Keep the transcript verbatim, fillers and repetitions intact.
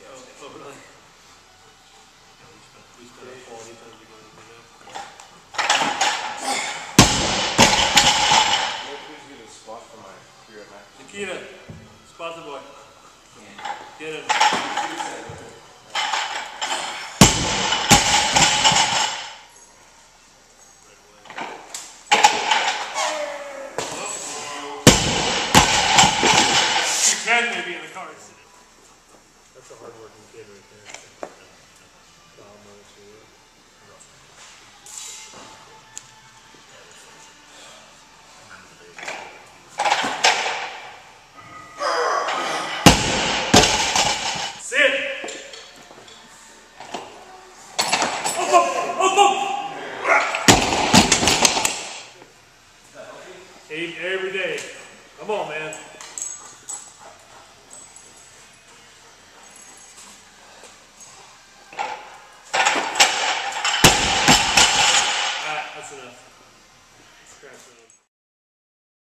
Oh, really? Yeah, we spent, we spent a quality time together, you know? Please get a spot for my career match. Nikita, spot the boy. Get him. Ken may be in the car. That's a hard-working kid right there. Sit! Up, up, up, up! Eight every day. Come on, man. Alright, that's enough. Scratch that.